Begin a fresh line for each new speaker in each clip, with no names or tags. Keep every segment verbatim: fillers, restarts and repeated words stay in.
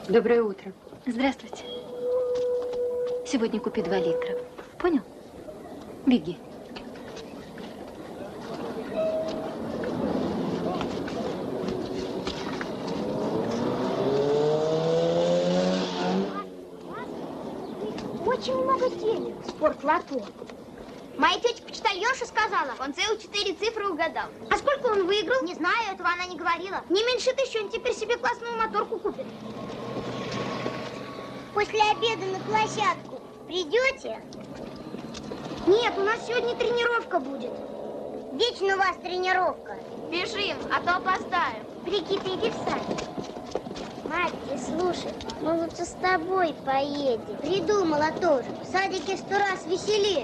Доброе утро.
Здравствуйте. Сегодня купи два литра. Понял? Беги.
Очень много денег. Спортлото. Моя тетя почтальонша сказала, он целых четыре цифры угадал. А сколько он выиграл? Не знаю, этого она не говорила. Не меньше тысячи, он теперь себе классную моторку купит. После обеда на площадку придете? Нет, у нас сегодня тренировка будет. Вечно у вас тренировка. Бежим, а то опоздаем. Бригитта, иди в садик. Мать, ты слушай, мы лучше с тобой поедем. Придумала тоже. В садике сто раз веселее.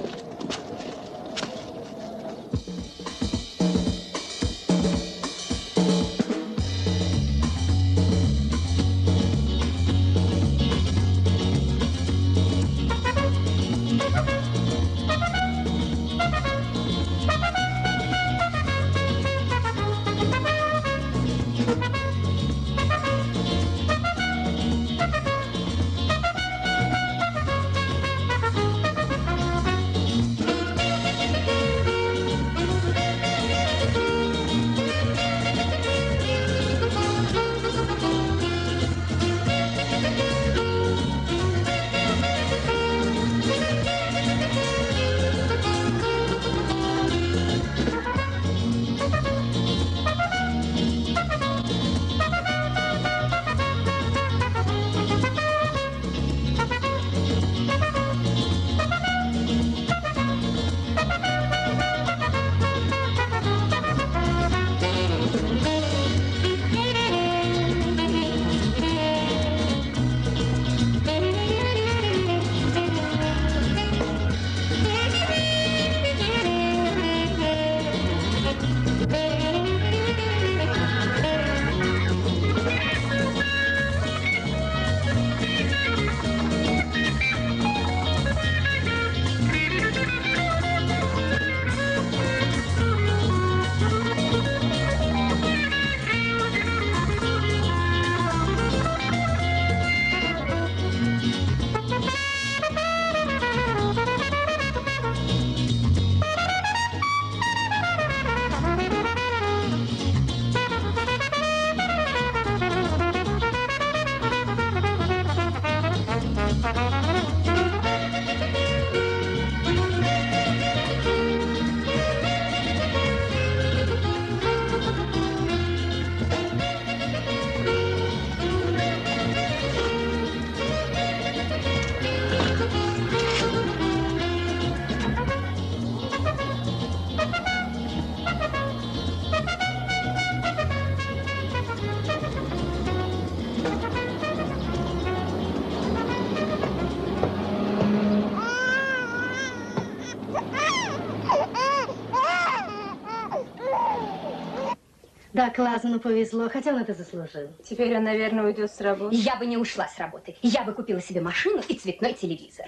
Да, классно повезло, хотя он это заслужил.
Теперь он, наверное, уйдет с работы.
Я бы не ушла с работы. Я бы купила себе машину и цветной телевизор.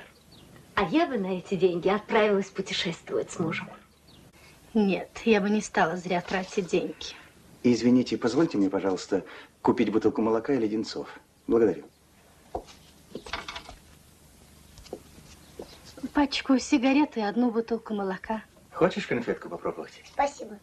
А я бы на эти деньги отправилась путешествовать с мужем.
Нет, я бы не стала зря тратить деньги.
Извините, позвольте мне, пожалуйста, купить бутылку молока и леденцов. Благодарю.
Пачку сигарет и одну бутылку молока.
Хочешь конфетку попробовать?
Спасибо.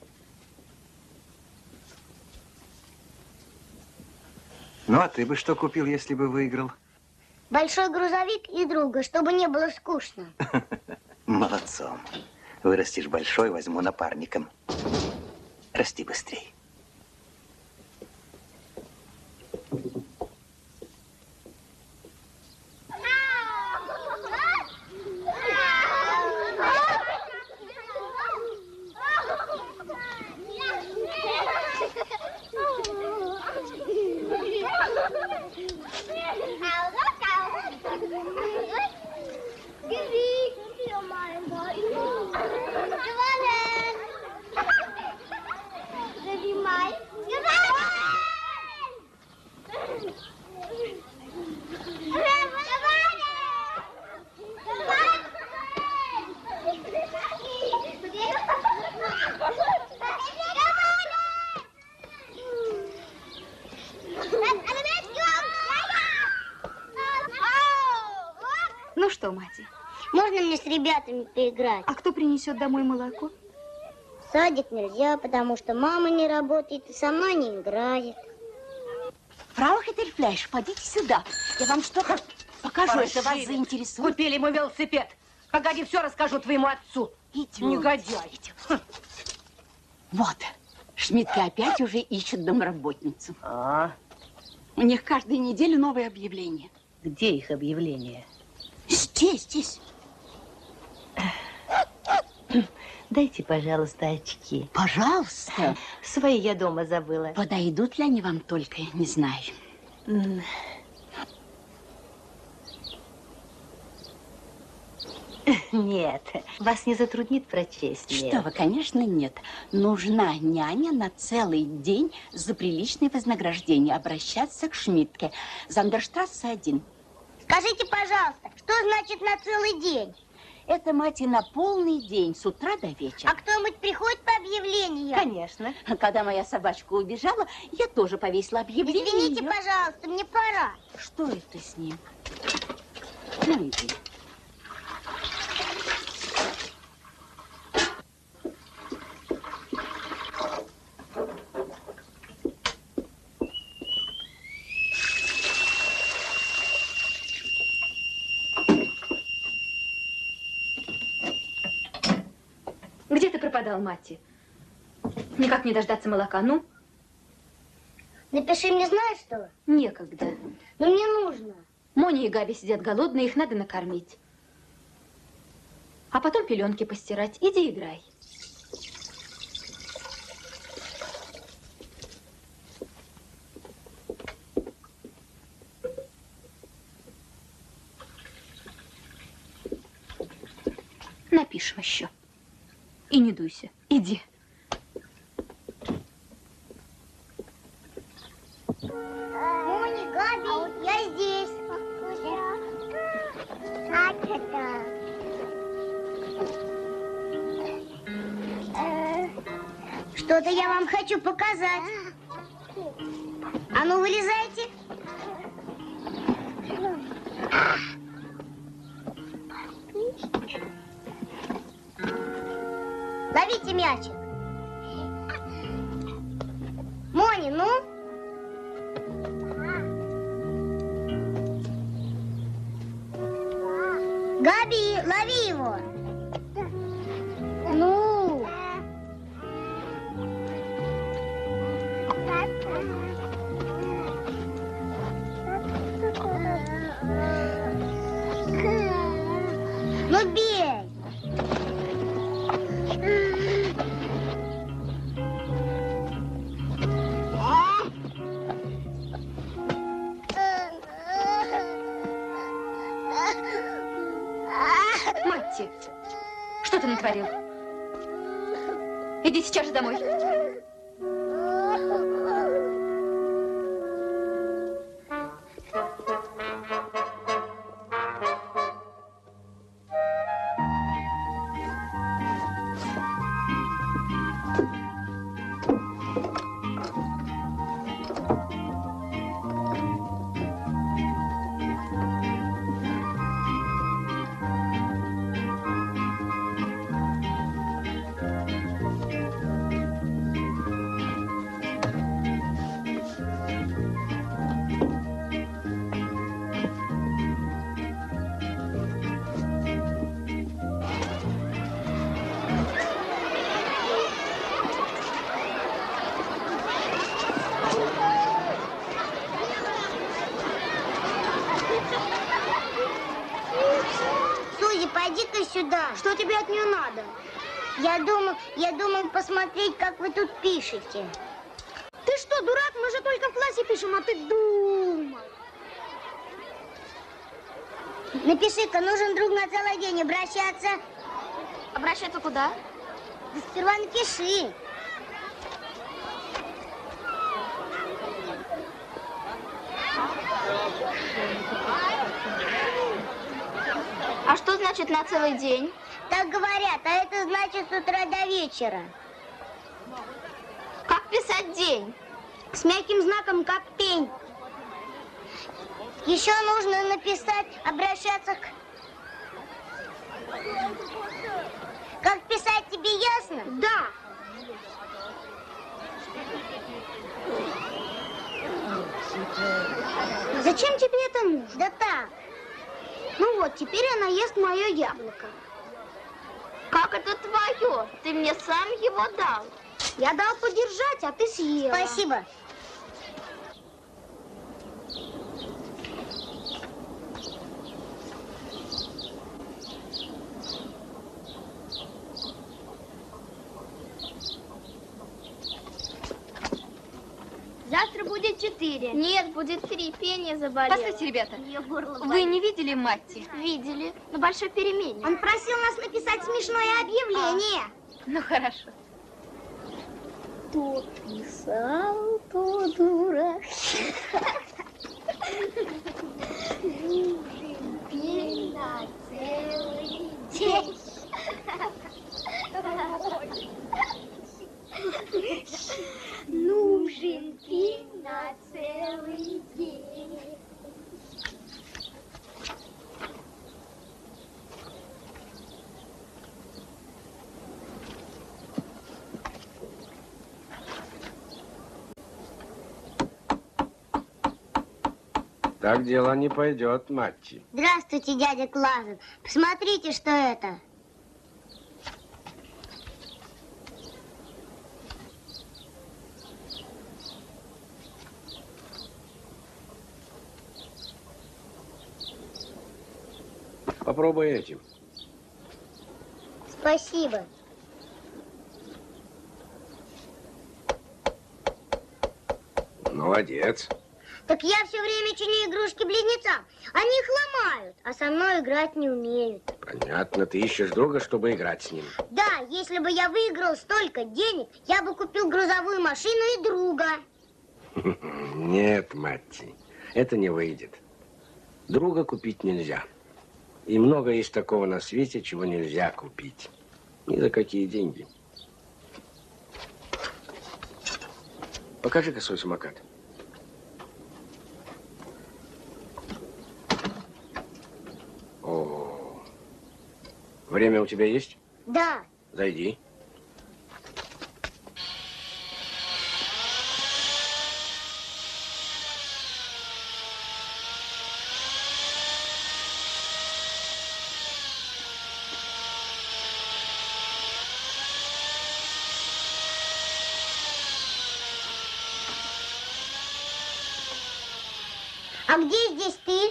Ну, а ты бы что купил, если бы выиграл?
Большой грузовик и друга, чтобы не было скучно.
Молодцом. Вырастешь большой, возьму напарником. Расти быстрей.
Ну что, Мати?
Можно мне с ребятами поиграть?
А кто принесет домой молоко?
В садик нельзя, потому что мама не работает и со мной не играет.
Фрау Хетельфляйш, подите сюда. Я вам что-то покажу,
Паршивец.
это вас заинтересует.
Купили ему велосипед. Погоди, все расскажу твоему отцу.
Идемте.
Негодяй.
Идемте. Вот, Шмидты опять уже ищут домработницу.
А,
У них каждую неделю новые объявления.
где их объявление?
Здесь, здесь.
Дайте, пожалуйста, очки.
Пожалуйста.
Свои я дома забыла.
Подойдут ли они вам только, не знаю.
Нет, вас не затруднит прочесть мне?
Что вы, конечно, нет. Нужна няня на целый день за приличное вознаграждение. Обращаться к Шмидтке. Зандерштрассе один.
Скажите, пожалуйста, что значит на целый день?
Это, мать, и на полный день, с утра до вечера.
А кто-нибудь приходит по объявлению?
Конечно.
Когда моя собачка убежала, я тоже повесила объявление.
Извините, пожалуйста, мне пора.
Что это с ним? Ну, иди.
Где ты пропадал, Мати? Никак не дождаться молока, ну?
Напиши мне, знаешь что?
Некогда.
Но мне нужно.
Моня и Габи сидят голодные, их надо накормить. А потом пеленки постирать. Иди играй. Напишем еще. И не дуйся. Иди.
Мони, Габи, я здесь. Что-то я вам хочу показать. А ну, вылезайте. Ловите мячик. Мони, ну? Габи, лови его. Ну? Ну, бей.
Матти, что ты натворил? Иди сейчас же домой.
Сузи, пойди-ка сюда. Что тебе от нее надо? Я думал, я думал посмотреть, как вы тут пишете. Ты что, дурак? Мы же только в классе пишем, а ты думал. Напиши-ка, нужен друг на целый день обращаться.
Обращаться куда?
Да сперва напиши.
А что значит на целый день?
Так говорят, а это значит с утра до вечера.
Как писать день?
С мягким знаком, как пень. Еще нужно написать, обращаться к Как писать, тебе ясно? Да. Зачем тебе это нужно? Да так. Ну вот, теперь она ест мое яблоко.
Как это твое? Ты мне сам его дал.
Я дал подержать, а ты съела. Спасибо.
Завтра будет четыре. Нет, будет три. Пение заболело.
Послушайте, ребята,
Ее горло
вы
болит.
не видели Матти?
Видели. На большой перемене.
Он просил нас написать смешное объявление.
Ну, хорошо.
Кто писал, то дурак. Нужен пень на целый день. Нужен пень на целый день.
Так дело не пойдет, Матти.
Здравствуйте, дядя Клазен. Посмотрите, что это.
Попробуй этим.
Спасибо.
Молодец.
Так я все время чиню игрушки близнецам. Они их ломают, а со мной играть не умеют.
Понятно, ты ищешь друга, чтобы играть с ним.
Да, если бы я выиграл столько денег, я бы купил грузовую машину и друга.
Нет, Матти, это не выйдет. Друга купить нельзя. И много есть такого на свете, чего нельзя купить. Ни за какие деньги. Покажи-ка свой самокат. О, время у тебя есть?
Да.
Зайди.
А где здесь ты?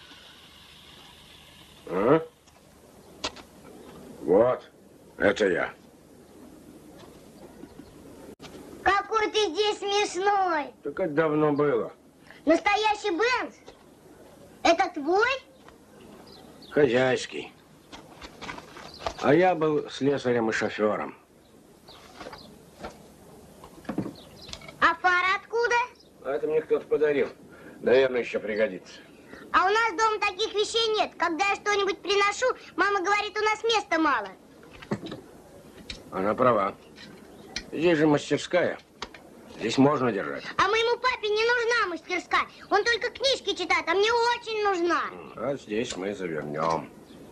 А? Вот, это я.
Какой ты здесь смешной.
Так это давно было.
Настоящий Бенц? Это твой?
Хозяйский. А я был слесарем и шофером.
А фара откуда?
А это мне кто-то подарил. Наверное, еще пригодится.
А у нас дома таких вещей нет. Когда я что-нибудь приношу, мама говорит, у нас места мало.
Она права. Здесь же мастерская. Здесь можно держать.
А моему папе не нужна мастерская. Он только книжки читает, а мне очень нужна.
А здесь мы завернем.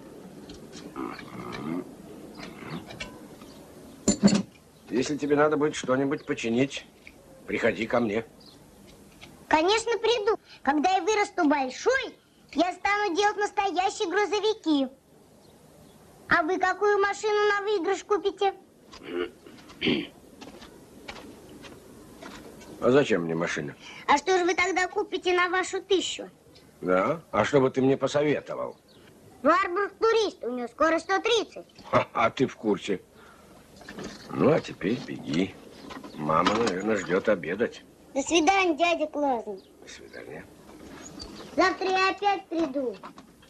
Если тебе надо будет что-нибудь починить, приходи ко мне.
Конечно, приду. Когда я вырасту большой, я стану делать настоящие грузовики. А вы какую машину на выигрыш купите?
А зачем мне машина?
А что же вы тогда купите на вашу тысячу?
Да? А что бы ты мне посоветовал?
Варбург турист, у него скоро сто тридцать.
Ха, а ты в курсе. Ну, а теперь беги. Мама, наверное, ждет обедать.
До свидания, дядя Клазен.
До свидания.
Завтра я опять приду.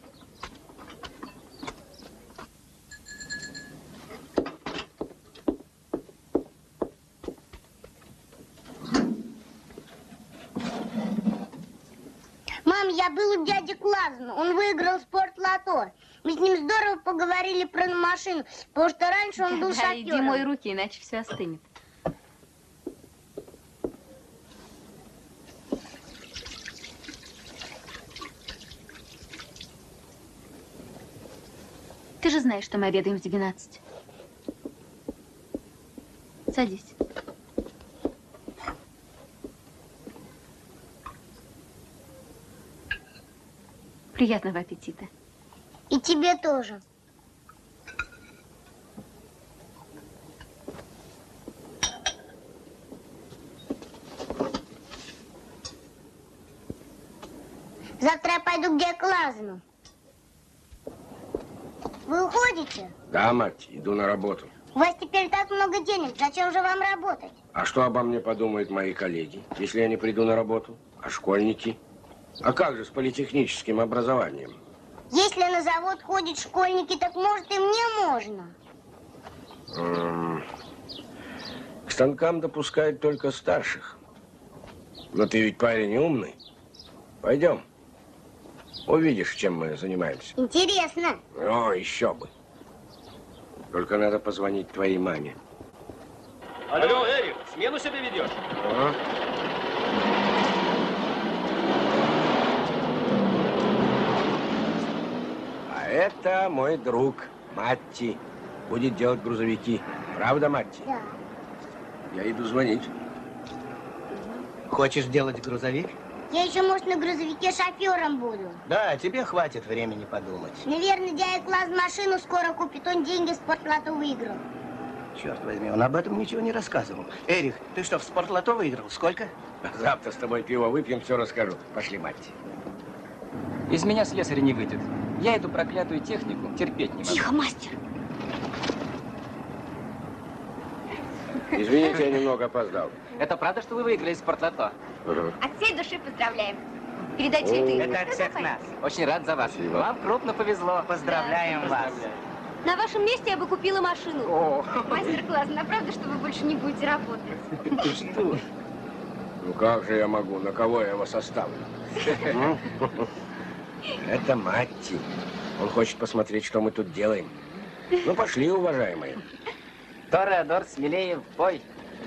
Мам, я был у дяди Клазена. Он выиграл спортлото. Мы с ним здорово поговорили про машину, потому что раньше он был
Да,
шофером.
иди мой руки, иначе все остынет. Ты же знаешь, что мы обедаем в двенадцать. Садись. Приятного аппетита.
И тебе тоже. Завтра я пойду к дяде Лазану. Вы уходите?
Да, мать, иду на работу.
У вас теперь так много денег, зачем же вам работать?
А что обо мне подумают мои коллеги, если я не приду на работу? А школьники? А как же с политехническим образованием?
Если на завод ходят школьники, так может и мне можно.
М-м- К станкам допускают только старших. Но ты ведь парень умный. Пойдем. Увидишь, чем мы занимаемся.
Интересно.
О, еще бы. Только надо позвонить твоей маме.
Алло, Эрик, смену себе ведешь?
А? А это мой друг Матти. Будет делать грузовики. Правда, Матти?
Да.
Я иду звонить.
Хочешь делать грузовик?
Я еще, может, на грузовике шофером буду.
Да, тебе хватит времени подумать.
Наверное, дядя Класс машину скоро купит. Он деньги в спортлото выиграл.
Черт возьми, он об этом ничего не рассказывал. Эрик, ты что, в спортлото выиграл? Сколько?
Завтра с тобой пиво выпьем, все расскажу. Пошли, Матти.
Из меня слесаря не выйдет. Я эту проклятую технику терпеть не могу.
Тихо, мастер.
Извините, я немного опоздал.
Это правда, что вы выиграли из спортлото?
Угу.
От всей души поздравляем. Передайте это.
Это от всех нас.
Очень рад за вас.
Спасибо.
Вам крупно повезло.
Поздравляем
Да,
вас.
поздравляю.
На вашем месте я бы купила машину.
О.
Мастер-класс, на правда, что вы больше не будете работать?
Ты что? Ну как же я могу? На кого я его составлю? Это Матти. Он хочет посмотреть, что мы тут делаем. Ну, пошли, уважаемые.
Тореадор, смелее, в бой.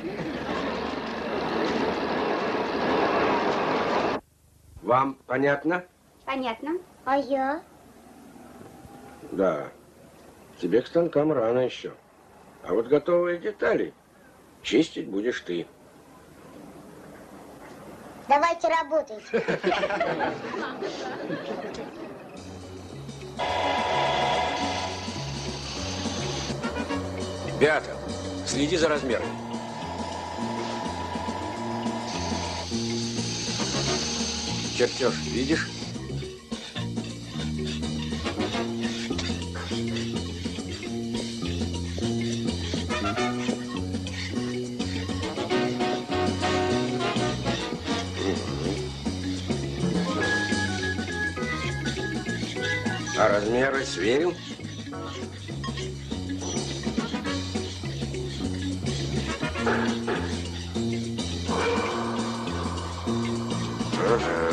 Вам понятно?
Понятно.
А я?
Да. Тебе к станкам рано еще. А вот готовые детали чистить будешь ты.
Давайте работайте.
Беата, следи за размером. Чертеж, видишь? А размеры сверил? Ага.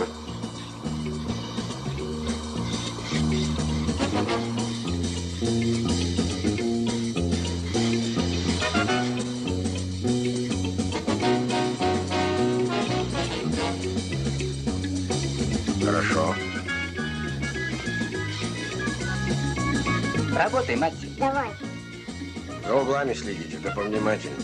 Хорошо.
Работай, Матти.
Давай.
За углами следите, да повнимательнее.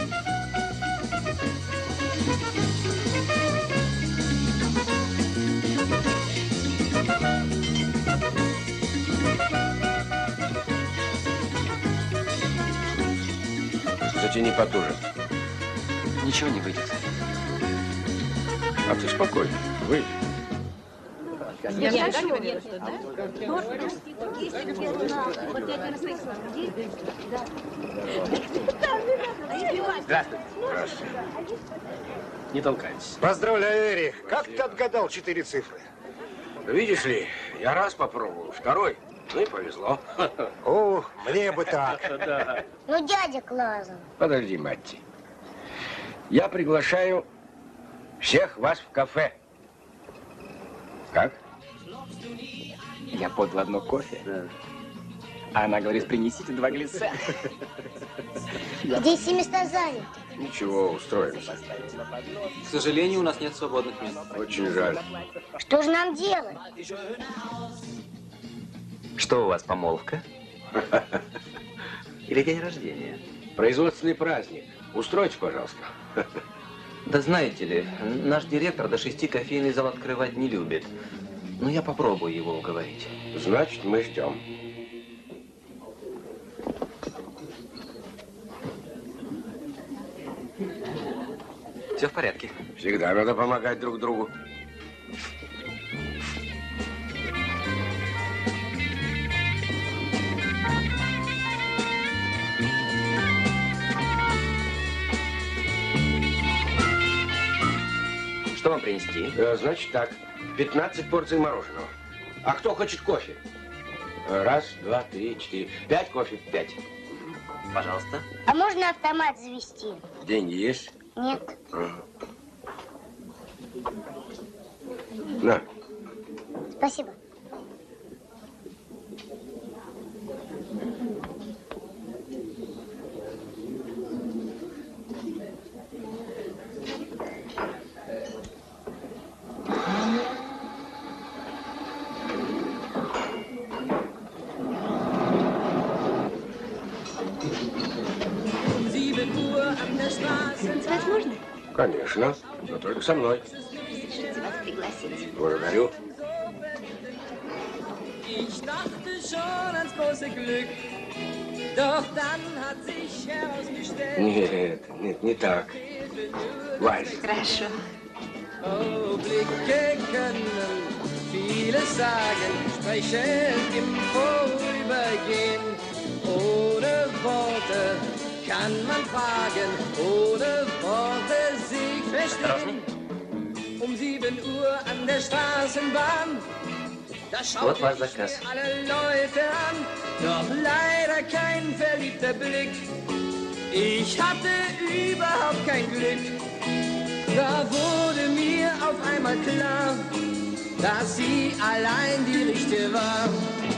Затяни потуже.
Ничего не выйдет.
А ты спокойно, выйди.
Здравствуйте.
Здравствуйте.
Не толкайтесь.
Поздравляю, Эрик. Как ты отгадал четыре цифры?
Видишь ли, я раз попробовал, второй, ну и повезло.
О, мне бы так.
Ну, дядя Клазан.
Подожди, Матти. Я приглашаю всех вас в кафе. Как?
Я подал одно кофе. Да. А она говорит, принесите два глица.
Здесь все места заняты.
Ничего, устроимся.
К сожалению, у нас нет свободных мест.
Очень жаль.
Что же нам делать?
Что у вас, помолвка?
Или день рождения?
Производственный праздник. Устройте, пожалуйста.
Да знаете ли, наш директор до шести кофейный зал открывать не любит. Но я попробую его уговорить.
Значит, мы ждем.
Все в порядке.
Всегда надо помогать друг другу.
Что вам принести?
Значит так, пятнадцать порций мороженого. А кто хочет кофе? Раз, два, три, четыре. Пять кофе. Пять.
Пожалуйста.
А можно автомат завести?
Деньги есть?
Нет.
Ага. На.
Спасибо.
Танцевать можно?
Конечно, но только со мной.
Разрешите вас пригласить.
Благодарю. Нет, нет, не так. Вальс.
Хорошо.
Blicke können vieles sagen, sprechen im Vorübergehen. Ohne Worte kann man fragen, ohne Worte sich verstehen. Um sieben Uhr an der Straßenbahn, da schaut
Вот ваш заказ.
alle Leute an, doch leider kein verliebter Blick. Ich hatte überhaupt kein Glück. Da wurde mir auf einmal klar, dass sie allein die Richtige war.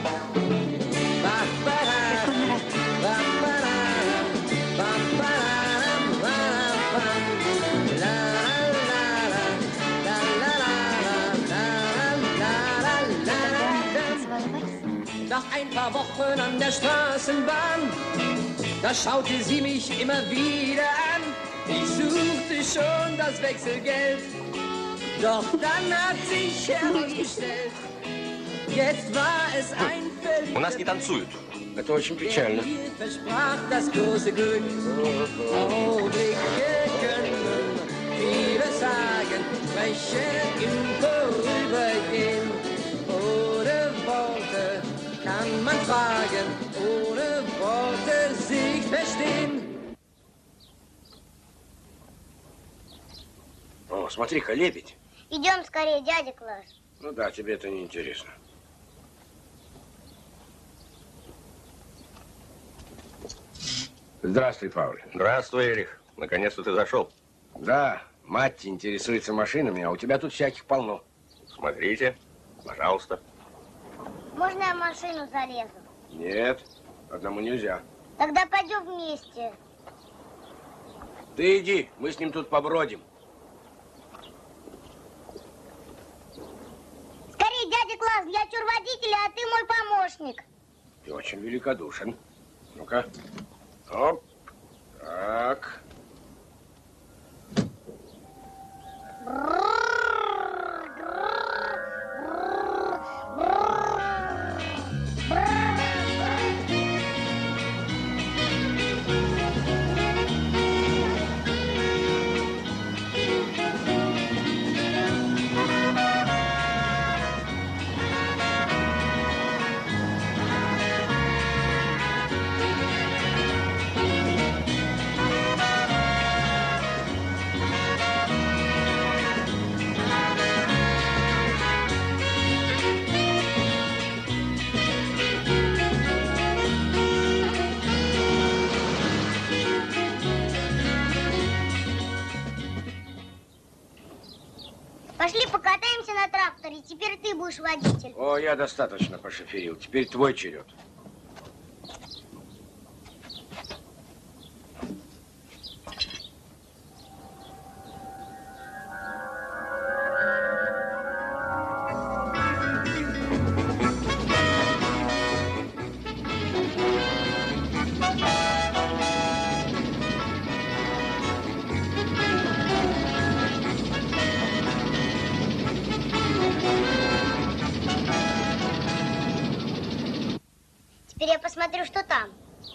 Nach ein paar Wochen an der Straßenbahn, da schaute sie mich immer wieder an. Ich suchte schon das Wechselgeld, doch dann hat sich herausgestellt, jetzt war es ein
У нас не танцуют.
Это очень печально.
Mir versprach das große Glück. Augenblicke können vieles sagen, sprechen im Vorübergehen. Ohne Worte kann man fragen, ohne Worte sich verstehen.
О, смотри-ка, лебедь.
Идем скорее, дядя Класс.
Ну да, тебе это не интересно. Здравствуй, Пауль.
Здравствуй, Эрих. Наконец-то ты зашел.
Да, мать интересуется машинами, а у тебя тут всяких полно.
Смотрите, пожалуйста.
Можно я в машину залезу?
Нет, одному нельзя.
Тогда пойдем вместе.
Ты иди, мы с ним тут побродим.
Скорее, дядя Класс, я чур водителя, а ты мой помощник.
Ты очень великодушен. Ну-ка. Оп. Так.
Пошли покатаемся на тракторе, теперь ты будешь водитель.
О, я достаточно пошоферил. Теперь твой черед.
Теперь я посмотрю, что там.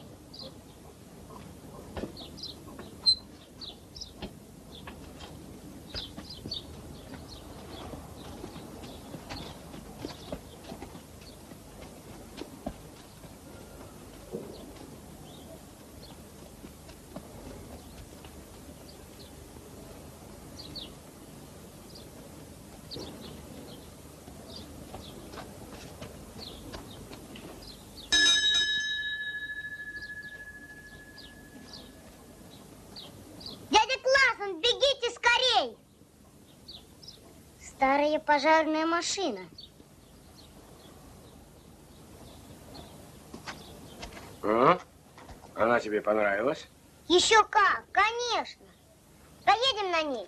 Бегите скорей! Старая пожарная машина.
А? Она тебе понравилась?
Еще как, конечно. Поедем на ней.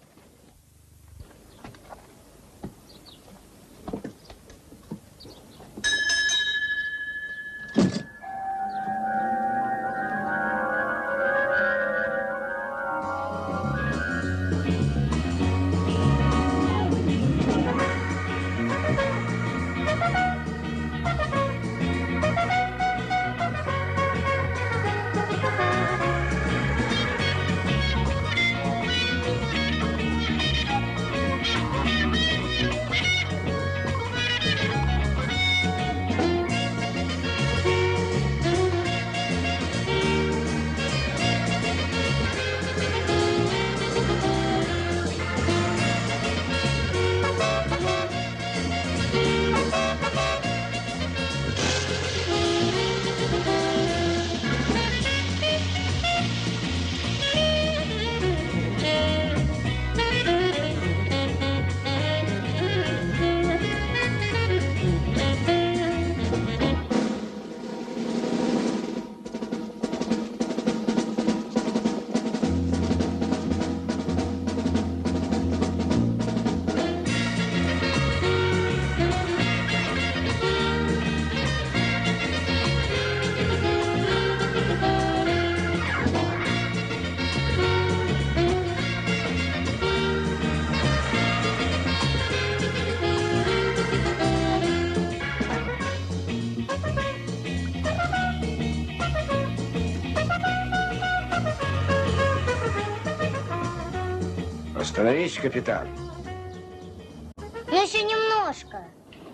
Остановись, капитан.
Ну, еще немножко.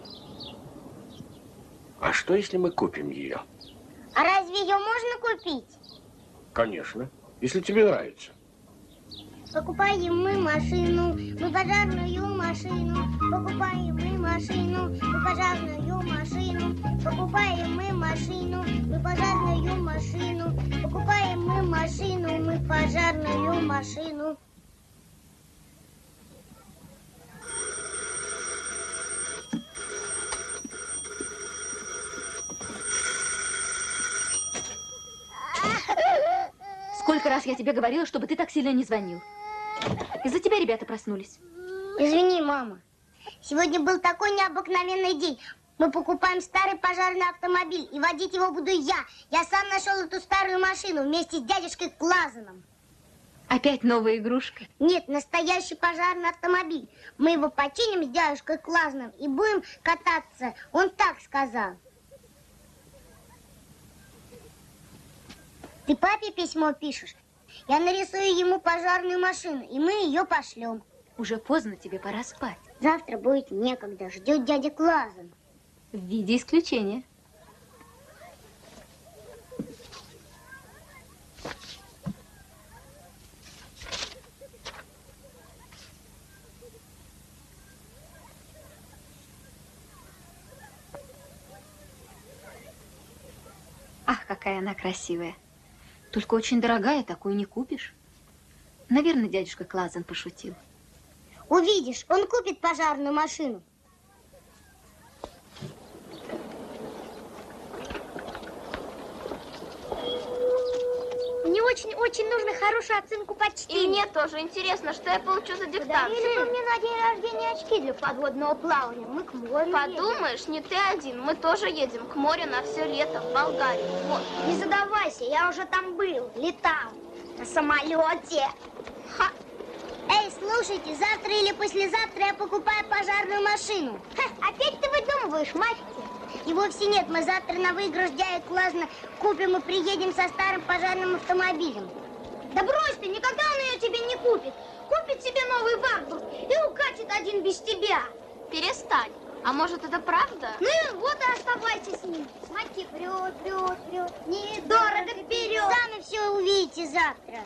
А что, если мы купим ее?
А разве ее можно купить?
Конечно, если тебе нравится.
Покупаем мы машину, мы пожарную машину. Покупаем мы машину, мы пожарную машину. Покупаем мы машину, мы пожарную машину. Покупаем мы машину, мы пожарную машину.
Сколько раз я тебе говорила, чтобы ты так сильно не звонил. Из-за тебя ребята проснулись.
Извини, мама. Сегодня был такой необыкновенный день. Мы покупаем старый пожарный автомобиль, и водить его буду я. Я сам нашел эту старую машину вместе с дядюшкой Клазаном.
Опять новая игрушка?
Нет, настоящий пожарный автомобиль. Мы его починим с дядюшкой Клазаном и будем кататься. Он так сказал. Ты папе письмо пишешь? Я нарисую ему пожарную машину, и мы ее пошлем.
Уже поздно, тебе пора спать.
Завтра будет некогда, ждет дядя Клазан.
В виде исключения. Ах, какая она красивая. Только очень дорогая, такую не купишь. Наверное, дядюшка Клазан пошутил.
Увидишь, он купит пожарную машину. Мне очень-очень нужно хорошую оценку по чтению.
И мне тоже интересно, что я получу за диктант.
Подарили бы мне на день рождения очки для подводного плавания. Мы к морю
Подумаешь,
едем.
не ты один. Мы тоже едем к морю на все лето в Болгарию. Вот.
Не задавайся, я уже там был, летал на самолете.
Ха!
Эй, слушайте, завтра или послезавтра я покупаю пожарную машину. Ха, опять ты выдумываешь, Масти? И вовсе нет, мы завтра на выигрыш дядя Классна купим и приедем со старым пожарным автомобилем. Да брось ты, никогда он ее тебе не купит. Купит себе новый Варбург и укатит один без тебя.
Перестань. А может, это правда?
Ну и вот и оставайся с ним. Маки врет, врет, врет. Недорого вперед. Сами все увидите завтра.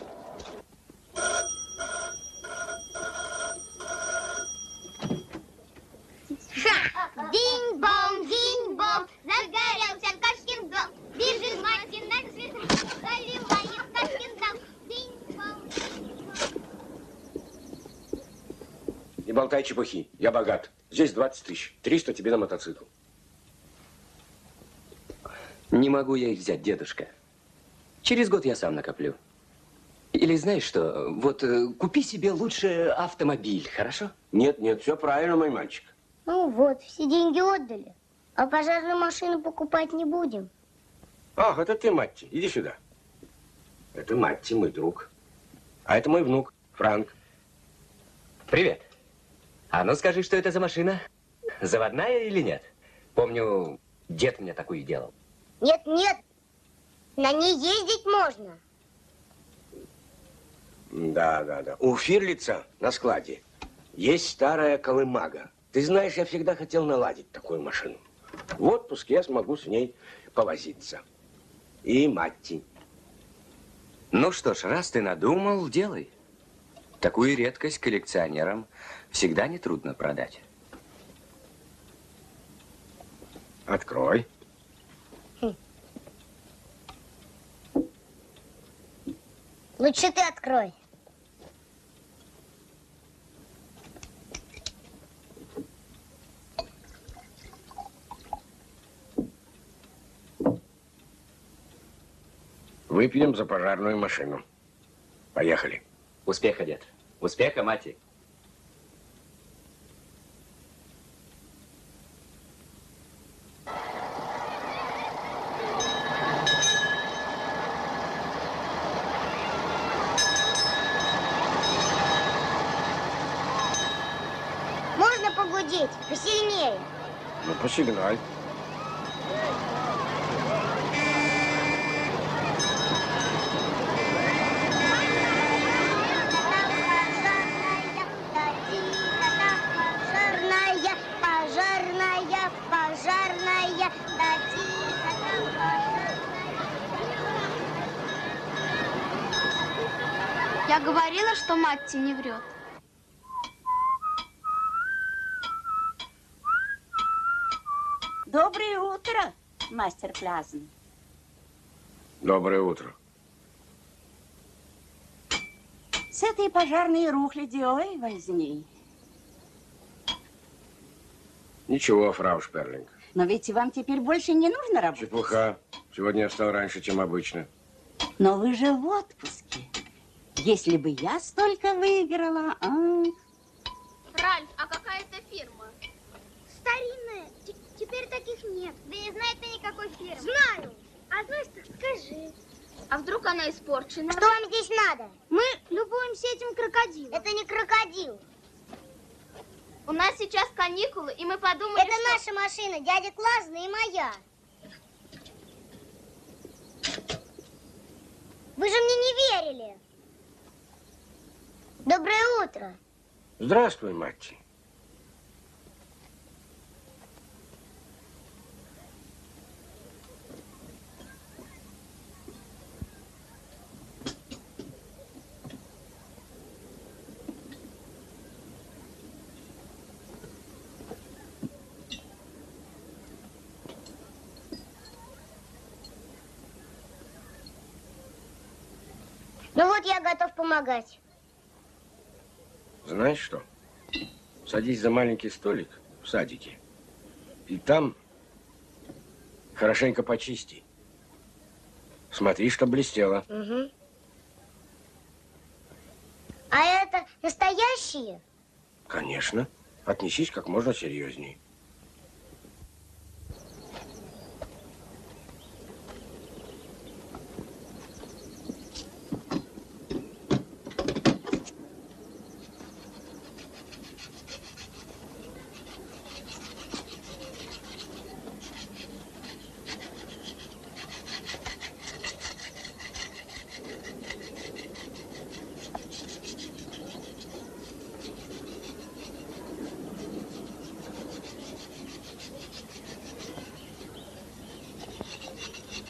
Ха! Динь-бом, динь-бом, загорелся Кошкин дом. Бежит мать на цветах, заливает Кошкин дом. Динь-бом, динь-бом.
Не болтай чепухи, я богат. Здесь двадцать тысяч, триста тебе на мотоцикл.
Не могу я их взять, дедушка. Через год я сам накоплю. Или знаешь что, вот э, купи себе лучше автомобиль, хорошо?
Нет, нет, все правильно, мой мальчик.
Ну вот, все деньги отдали. А пожарную машину покупать не будем.
Ах, это ты, Матти, иди сюда. Это Матти, мой друг. А это мой внук, Франк.
Привет. А ну скажи, что это за машина? Заводная или нет? Помню, дед мне такую делал.
Нет, нет, на ней ездить можно.
Да, да, да. У Фирлица на складе есть старая колымага. Ты знаешь, я всегда хотел наладить такую машину. В отпуске я смогу с ней повозиться. И Матти.
Ну что ж, раз ты надумал, делай. Такую редкость коллекционерам всегда нетрудно продать.
Открой.
Хм. Лучше ты открой.
Выпьем за пожарную машину. Поехали.
Успеха, дед. Успеха, Мати.
Можно погудеть посильнее?
Ну, посигналь.
Я говорила, что Матти не врет.
Доброе утро, мастер Классен.
Доброе утро.
С этой пожарной рухляди, ой, возьми.
Ничего, фрау Шперлинг.
Но ведь вам теперь больше не нужно работать.
Чепуха. Сегодня я встал раньше, чем обычно.
Но вы же в отпуске. Если бы я столько выиграла, а...
Ральф, а какая это фирма?
Старинная. Т теперь таких нет. Да не знает ты никакой фирмы. Знаю. А знаешь, так скажи.
А вдруг она испорчена?
Что вам здесь надо? Мы любуемся этим крокодилом. Это не крокодил.
У нас сейчас каникулы, и мы подумали,
Это
что...
наша машина, дядя Классна и моя. Вы же мне не верили. Доброе утро.
Здравствуй, Матти.
Ну вот я готов помогать.
Знаешь что? Садись за маленький столик в садике. И там хорошенько почисти. Смотри, чтоб блестело.
Угу. А это настоящие?
Конечно. Отнесись как можно серьезней.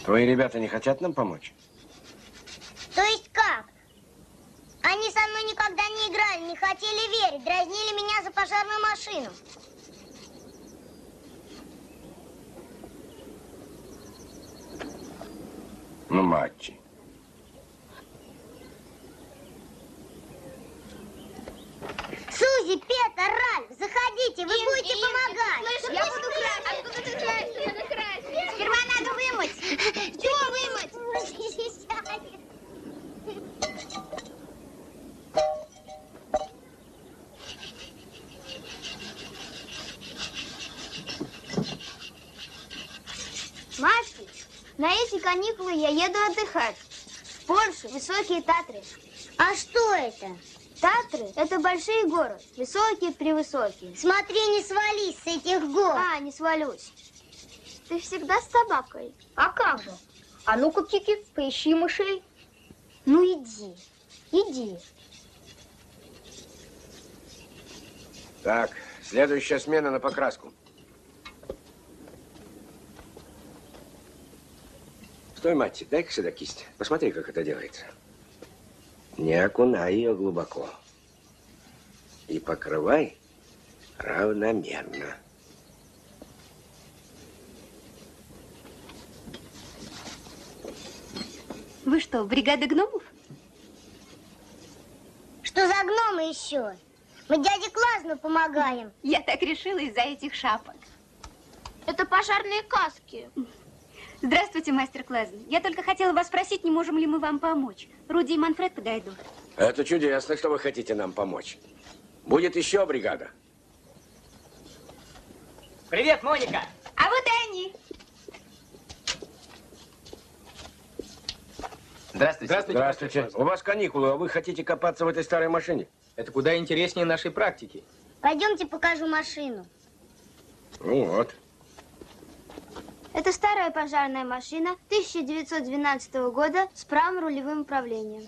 Твои ребята не хотят нам помочь?
То есть как? Они со мной никогда не играли, не хотели верить, дразнили меня за пожарную машину.
Ну, Матти.
Сузи, Петр, Ральф, заходите, вы будете помогать.
Слышь, я буду красть. Откуда ты красть? Я на красть.
Сперва надо вымыть. Чего вымыть?
Машки, на эти каникулы я еду отдыхать. В Польшу, высокие Татры.
А что это?
Татры – это большие горы, высокие-превысокие.
Смотри, не свались с этих гор.
А, не свалюсь. Ты всегда с собакой.
А как же? А ну-ка, Кики, поищи мышей.
Ну иди, иди.
Так, следующая смена на покраску. Стой, Матти, дай-ка сюда кисть. Посмотри, как это делается. Не окунай ее глубоко. И покрывай равномерно.
Вы что, бригада гномов?
Что за гномы еще? Мы дяде Клазну помогаем.
Я так решила из-за этих шапок.
Это пожарные каски.
Здравствуйте, мастер Клазн. Я только хотела вас спросить, не можем ли мы вам помочь. Руди и Манфред подойдут.
Это чудесно, что вы хотите нам помочь. Будет еще бригада.
Привет, Моника.
А вот и они.
Здравствуйте.
Здравствуйте. Здравствуйте. У вас каникулы, а вы хотите копаться в этой старой машине?
Это куда интереснее нашей практики.
Пойдемте покажу машину.
Ну вот.
Это старая пожарная машина тысяча девятьсот двенадцатого года с правым рулевым управлением.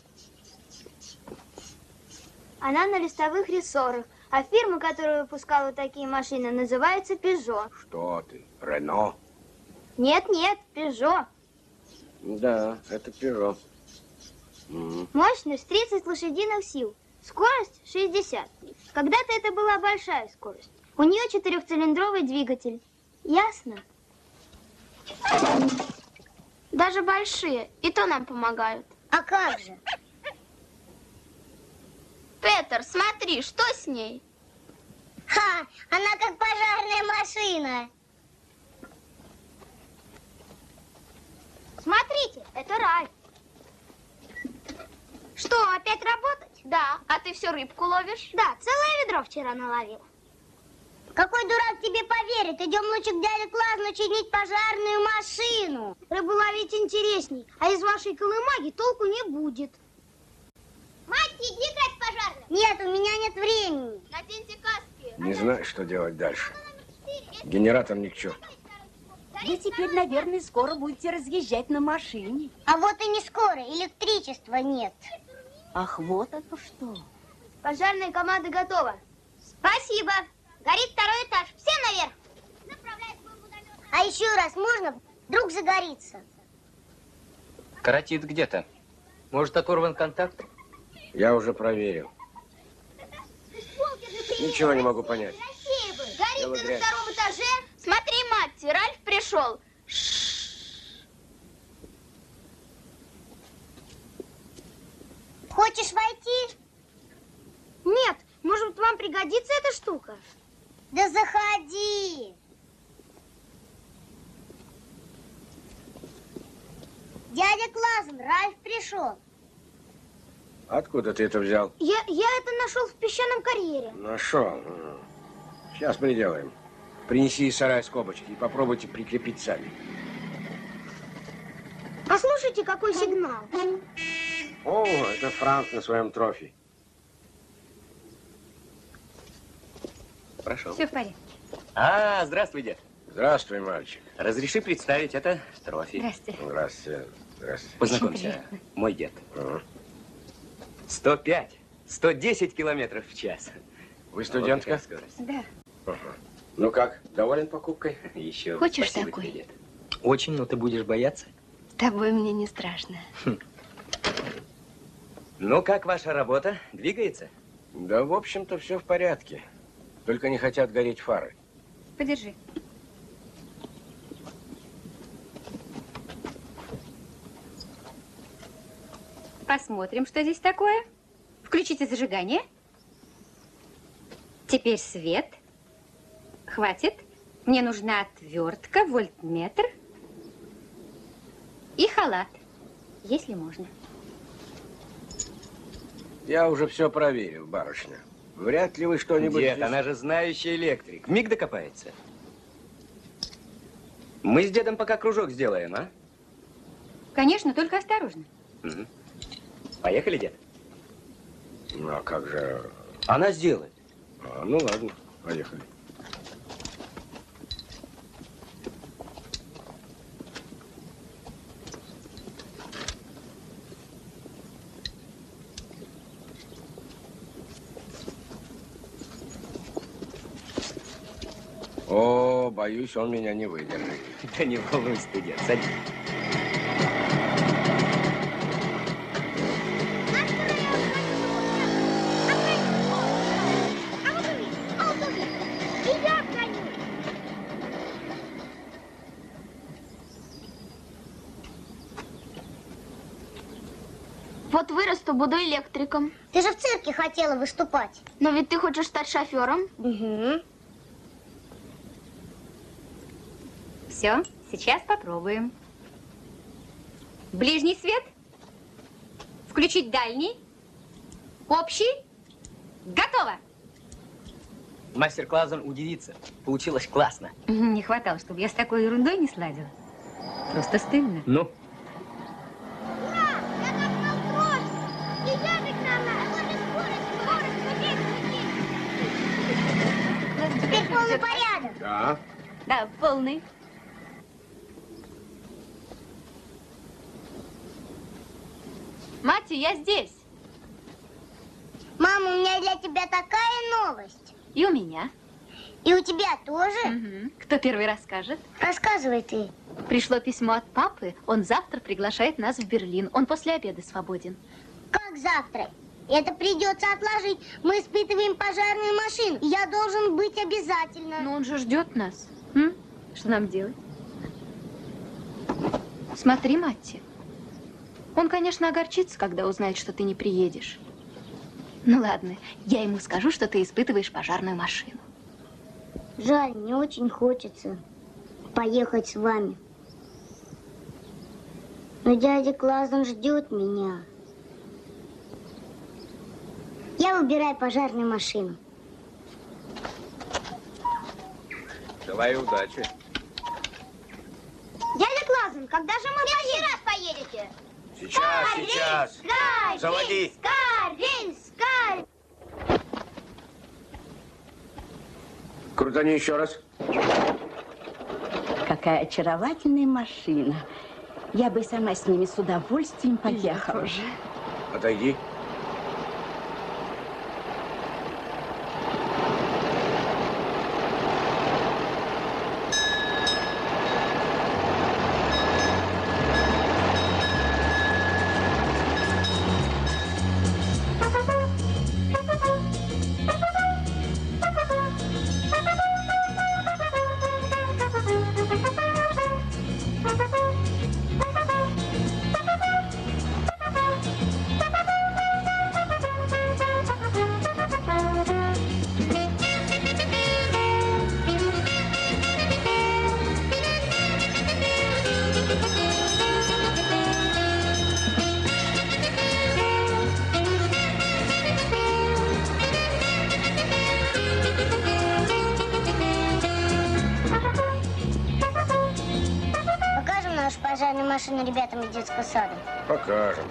Она на листовых рессорах, а фирма, которая выпускала такие машины, называется Peugeot.
Что ты, Рено?
Нет, нет, Peugeot.
Да, это Peugeot. М.
Мощность тридцать лошадиных сил, скорость шестьдесят. Когда-то это была большая скорость. У нее четырехцилиндровый двигатель. Ясно? Даже большие, и то нам помогают.
А как же?
Петр, смотри, что с ней?
Ха, она как пожарная машина.
Смотрите, это Ральф. Что, опять работать? Да. А ты все рыбку ловишь? Да, целое ведро вчера наловила.
Какой дурак тебе поверит? Идем лучше к дяде Клазну чинить пожарную машину.
Рыбу ловить интересней, а из вашей колымаги толку не будет.
Мать, иди играть в пожарную. Нет, у меня нет времени.
Наденьте каски.
Не знаю, что делать дальше. Генератор ни к чему.
Вы теперь, наверное, скоро будете разъезжать на машине.
А вот и не скоро, электричества нет.
Ах, вот это что.
Пожарная команда готова.
Спасибо. Горит второй этаж. Все наверх. А еще раз можно? Вдруг загорится.
Коротит где-то.
Может, оторван контакт?
Я уже проверил. Ничего не могу понять.
Горит
Дело
ты на
грязь.
втором этаже. Смотри, Матти, Ральф пришел.
Хочешь войти?
Нет, может, вам пригодится эта штука?
Да заходи. Дядя Клазн, Ральф пришел.
Откуда ты это взял?
Я, я это нашел в песчаном карьере.
Нашел. Сейчас приделаем. Принеси из сарая скобочки и попробуйте прикрепить сами.
Послушайте, какой сигнал.
О, это Франк на своем трофе.
Прошу.
Все в порядке.
А, здравствуй, дед.
Здравствуй, мальчик.
Разреши представить, это Трофи.
Здрасте.
Здравствуйте. Здравствуйте.
Познакомься, мой дед.
Ага.
сто пять, сто десять километров в час.
Вы студентка?
Вот такая скорость.
Да.
Ага. Ну как, доволен покупкой?
Еще
Хочешь
спасибо
такой?
тебе, дед.
Очень, но ты будешь бояться.
С тобой мне не страшно.
Хм. Ну, как ваша работа? Двигается?
Да, в общем-то, все в порядке. Только не хотят гореть фары.
Подержи. Посмотрим, что здесь такое. Включите зажигание. Теперь свет. Хватит. Мне нужна отвертка, вольтметр и халат, если можно.
Я уже все проверил, барышня. Вряд ли вы что-нибудь...
Нет,
здесь...
она же знающий электрик. Миг докопается. Мы с дедом пока кружок сделаем, а?
Конечно, только осторожно.
Угу. Поехали, дед?
Ну, а как же...
Она сделает.
А, ну ладно, поехали. О, боюсь, он меня не выдержит.
Да не волнуйся ты, дед, садись.
Вот вырасту, буду электриком.
Ты же в цирке хотела выступать.
Но ведь ты хочешь стать шофером.
Угу.
Все, сейчас попробуем. Ближний свет. Включить дальний. Общий. Готово.
Мастер Клаузен удивится. Получилось классно.
Не хватало, чтобы я с такой ерундой не сладила. Просто стыдно.
Ну?
Теперь полный порядок.
Да.
Да, полный.
Мати, я здесь.
Мама, у меня для тебя такая новость.
И у меня.
И у тебя тоже?
Угу. Кто первый расскажет?
Рассказывай ты.
Пришло письмо от папы. Он завтра приглашает нас в Берлин. Он после обеда свободен.
Как завтра? Это придется отложить. Мы испытываем пожарную машину. Я должен быть обязательно.
Но он же ждет нас. М? Что нам делать? Смотри, Матти. Он, конечно, огорчится, когда узнает, что ты не приедешь. Ну ладно, я ему скажу, что ты испытываешь пожарную машину.
Жаль, мне очень хочется поехать с вами. Но дядя Клаузен ждет меня. Я выбираю пожарную машину.
Давай удачи.
Дядя Клаузен, когда же мы поедем? В следующий раз поедете.
Сейчас, сейчас.
Скорей,
Заводи.
Скорей, скорей.
Крутани еще раз.
Какая очаровательная машина. Я бы сама с ними с удовольствием поехала.
Отойди.
Пожарную машину ребятам из детского сада.
Покажем.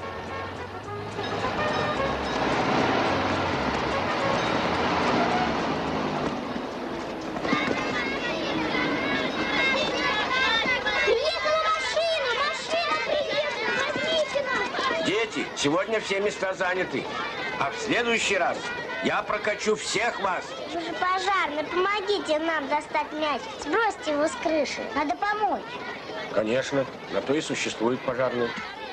Приехала машина! Машина приехала! Возьмите нас!
Дети, сегодня все места заняты. А в следующий раз Я прокачу всех вас.
Вы же пожарные, помогите нам достать мяч. Сбросьте его с крыши. Надо помочь.
Конечно, на то и существует пожарные.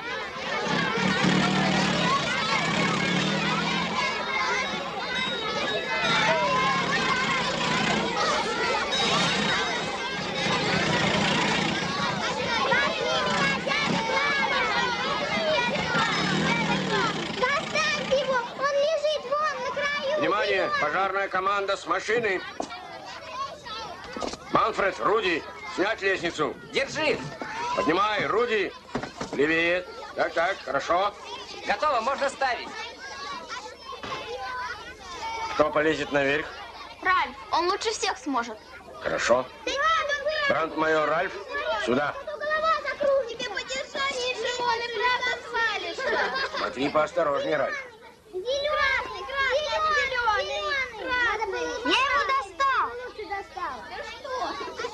Внимание! Пожарная команда с машины. Манфред, Руди, снять лестницу.
Держи!
Поднимай, Руди. Левее. Так, так, хорошо.
Готово, можно ставить.
Кто полезет наверх?
Ральф, он лучше всех сможет.
Хорошо. Брандмайор Ральф, сюда. Смотри поосторожнее, Ральф.
Зеленый, красный, зеленый. Я его достал. Ты достал. Да что?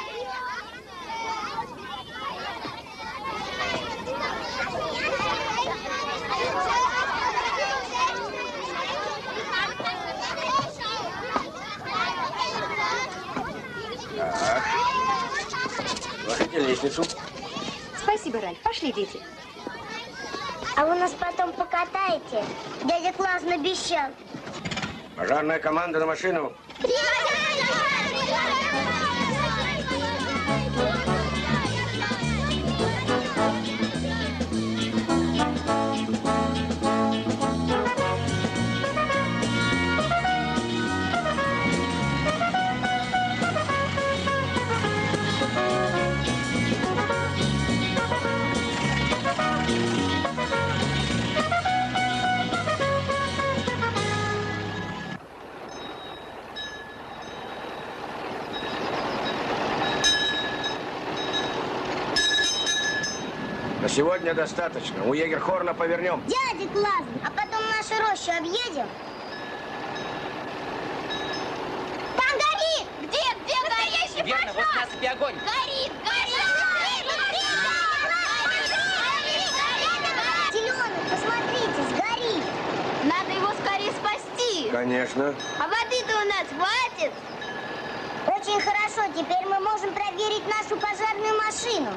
Так. Ложите лестницу.
Спасибо, Ральф. Пошли, дети.
А вы нас потом покатаете? Дядя классно обещал.
Пожарная команда на машину. На сегодня достаточно. У Егерхорна повернем.
Дядя классно. А потом нашу рощу объедем. Там горит! Где? Где горящий
Верно, вот на себе огонь.
Горит! Горит! Зеленый, посмотрите, сгорит. Надо его скорее спасти.
Конечно.
А воды-то у нас хватит? Очень хорошо. Теперь мы можем проверить нашу пожарную машину.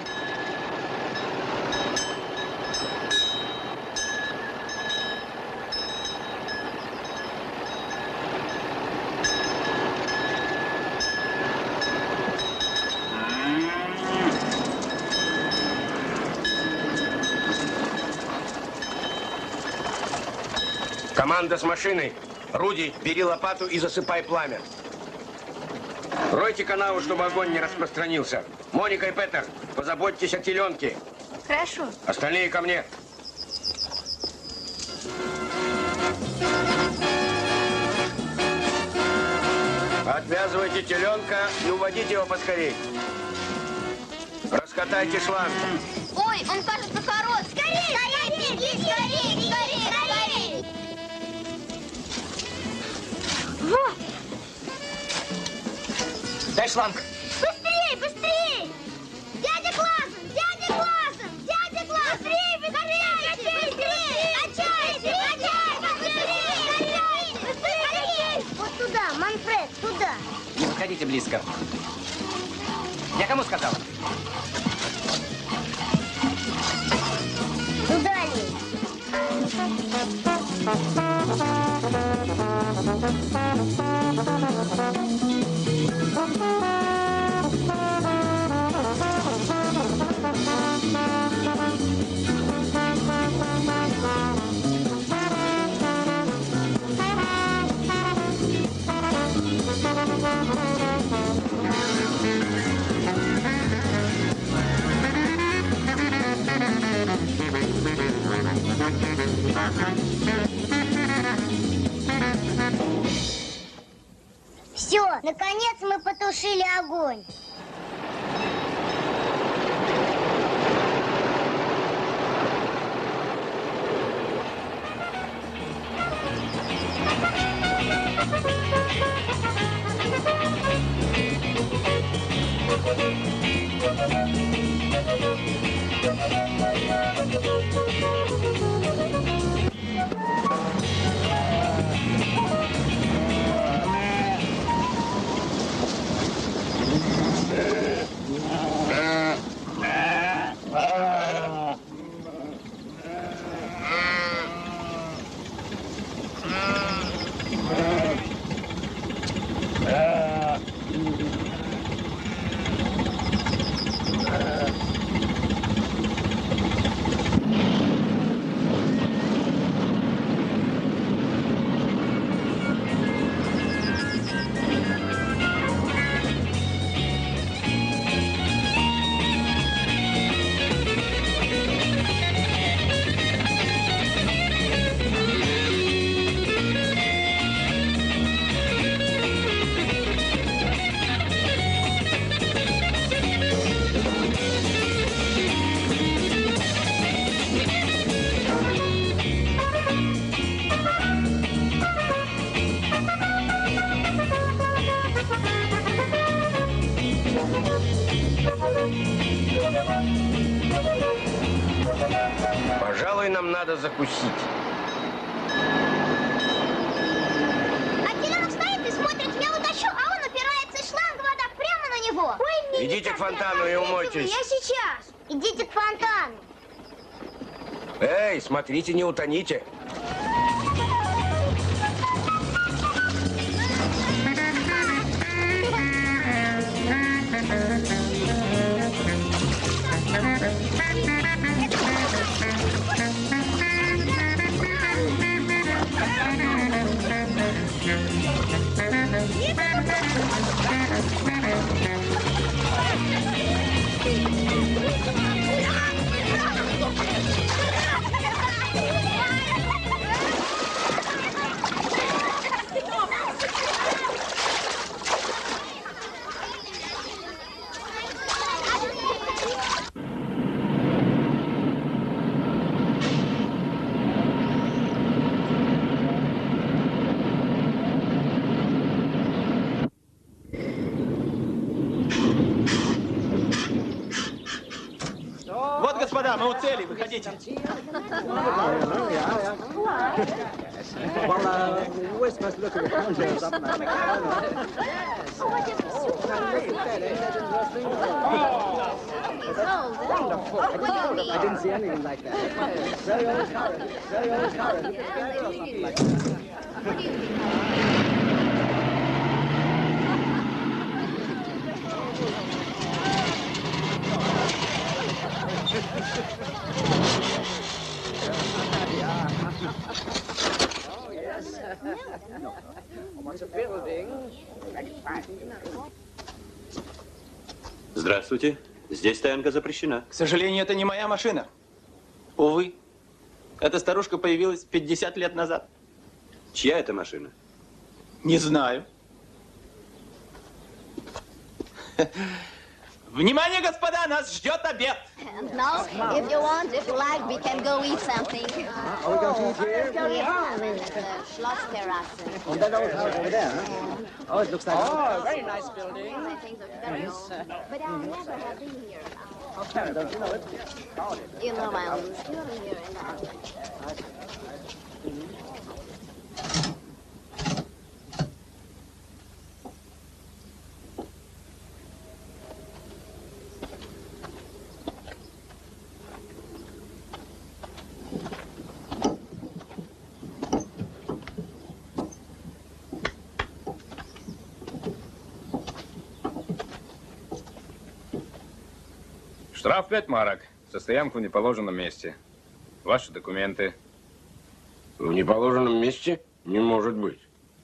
Команда с машиной. Руди, бери лопату и засыпай пламя. Ройте канаву, чтобы огонь не распространился. Моника и Петер, позаботьтесь о теленке.
Хорошо.
Остальные ко мне. Отвязывайте теленка и уводите его поскорей. Раскатайте шланг.
Ой, он кажется короткий. Скорее, скорее, беги, скорее, скорее, скорее. Вот.
Дай шланг.
Быстрей, быстрей. Дядя Классен, дядя Классен, дядя Классен. Быстрей, быстрей, быстрей. Качайте, качайте, быстрей, быстрей. Вот туда, Манфред, туда.
Не подходите близко. Я кому сказал?
Туда ли? Все, наконец мы потушили огонь.
Пожалуй, нам надо закусить.
А Теленок стоит и смотрит, я утащу, а он упирается, и шланг вода прямо на него. Ой, мне
Идите к фонтану и умойтесь.
Я сейчас. Идите к фонтану.
Эй, смотрите, не утоните.
Вот, господа, мы у цели, выходите.
Здравствуйте. Здесь стоянка запрещена.
К сожалению, это не моя машина. Увы. Эта старушка появилась пятьдесят лет назад.
Чья это машина?
Не знаю. Внимание, господа, нас ждет обед.
No, if you want, if you like, we can go eat something.
Are we going to eat here?
We have in the Schlossterrasse.
On that old house over there, huh? Oh, it looks like...
Oh, very nice building.
I think so. It's very old. But I never have been here.
Oh, Karen, don't you know it?
You know, I'm still here in the...
Штраф пять марок. За стоянку в неположенном месте. Ваши документы.
В неположенном месте? Не может быть.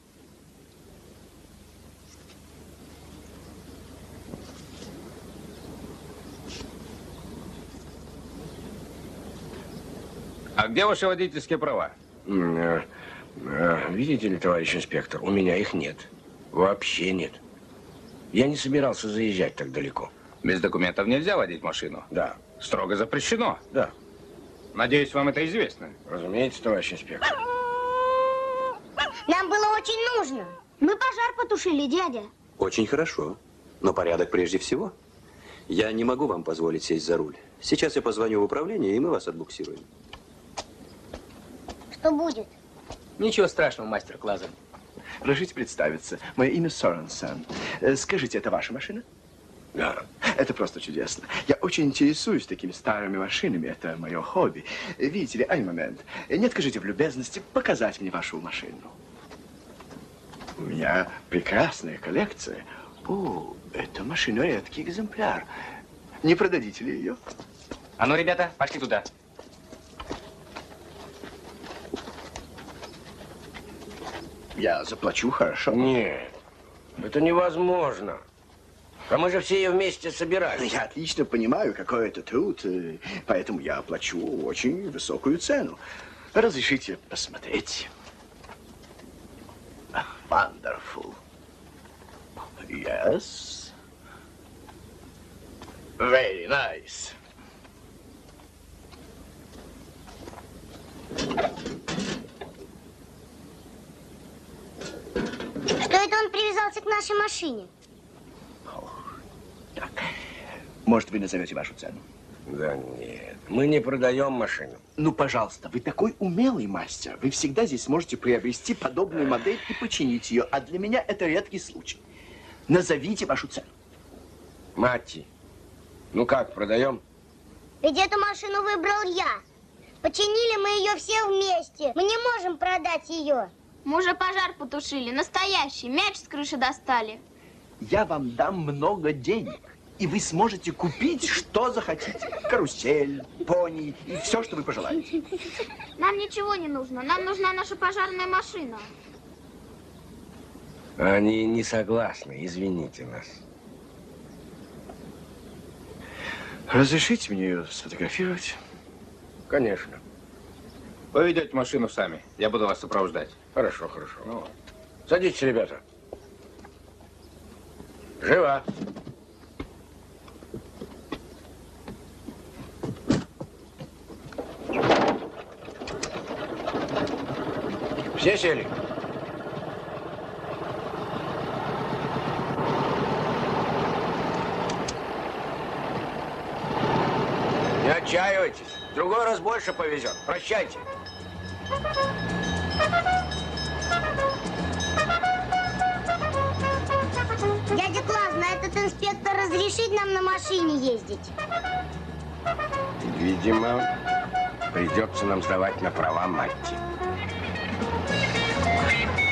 А где ваши водительские права?
Э, э, Видите ли, товарищ инспектор, у меня их нет. Вообще нет. Я не собирался заезжать так далеко.
Без документов нельзя водить машину?
Да.
Строго запрещено?
Да.
Надеюсь, вам это известно?
Разумеется, товарищ инспектор.
Нам было очень нужно. Мы пожар потушили, дядя.
Очень хорошо. Но порядок прежде всего. Я не могу вам позволить сесть за руль. Сейчас я позвоню в управление, и мы вас отбуксируем.
Что будет?
Ничего страшного, мастер Клазен.
Разрешите представиться. Мое имя Соренсон. Скажите, это ваша машина?
Да.
Это просто чудесно. Я очень интересуюсь такими старыми машинами. Это мое хобби. Видите ли, один момент. Не откажите в любезности показать мне вашу машину. У меня прекрасная коллекция. О, это машина редкий экземпляр. Не продадите ли ее?
А ну, ребята, пошли туда.
Я заплачу, хорошо?
Нет, это невозможно. А мы же все ее вместе собирали.
Я отлично понимаю, какой это труд, поэтому я оплачу очень высокую цену. Разрешите посмотреть. Wonderful. Yes. Very nice.
Что это он привязался к нашей машине?
Так. Может, вы назовете вашу цену?
Да нет. Мы не продаем машину.
Ну, пожалуйста, вы такой умелый мастер. Вы всегда здесь сможете приобрести подобную модель и починить ее. А для меня это редкий случай. Назовите вашу цену.
Матти, ну как, продаем?
Ведь эту машину выбрал я. Починили мы ее все вместе. Мы не можем продать ее.
Мы уже пожар потушили, настоящий. Мяч с крыши достали.
Я вам дам много денег, и вы сможете купить, что захотите. Карусель, пони и все, что вы пожелаете.
Нам ничего не нужно. Нам нужна наша пожарная машина.
Они не согласны, извините нас.
Разрешите мне ее сфотографировать?
Конечно.
Вы ведете машину сами. Я буду вас сопровождать.
Хорошо, хорошо. Ну, садитесь, ребята. Живо. Все сели? Не отчаивайтесь. В другой раз больше повезет. Прощайте.
Дядя Клавна, этот инспектор разрешит нам на машине ездить?
Видимо, придется нам сдавать на права Матти.